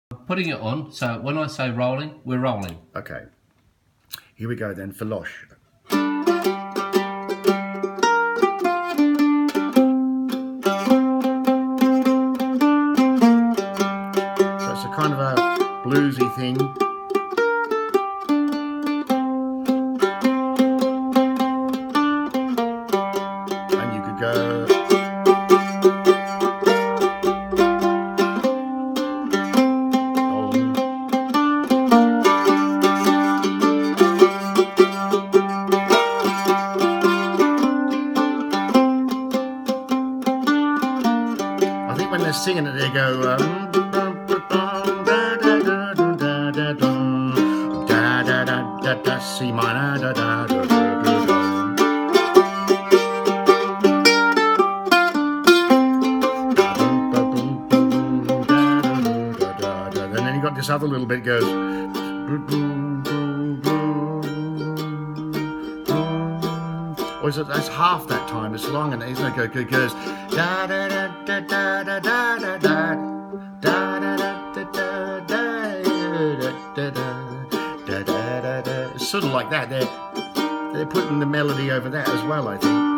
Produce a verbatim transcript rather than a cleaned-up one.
Putting it on, so when I say rolling, we're rolling. Okay. Here we go then for Losh. So it's a kind of a bluesy thing. And you could go... When they're singing it, they go um, da da da da da da da da da da C minor da da da da da. And then you got this other little bit goes. Or is it, that's half that time, it's long and it's like it goes da da da da da da da da da da da da da da da da. It's sort of like that. They're they're putting the melody over that as well, I think.